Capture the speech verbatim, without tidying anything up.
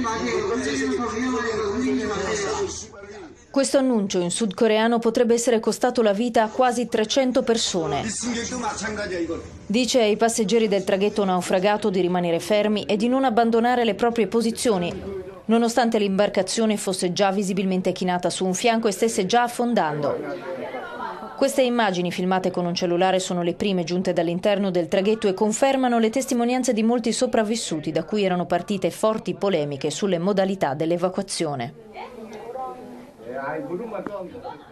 Questo annuncio in sudcoreano potrebbe essere costato la vita a quasi trecento persone. Dice ai passeggeri del traghetto naufragato di rimanere fermi e di non abbandonare le proprie posizioni, nonostante l'imbarcazione fosse già visibilmente chinata su un fianco e stesse già affondando. Queste immagini filmate con un cellulare sono le prime giunte dall'interno del traghetto e confermano le testimonianze di molti sopravvissuti, da cui erano partite forti polemiche sulle modalità dell'evacuazione.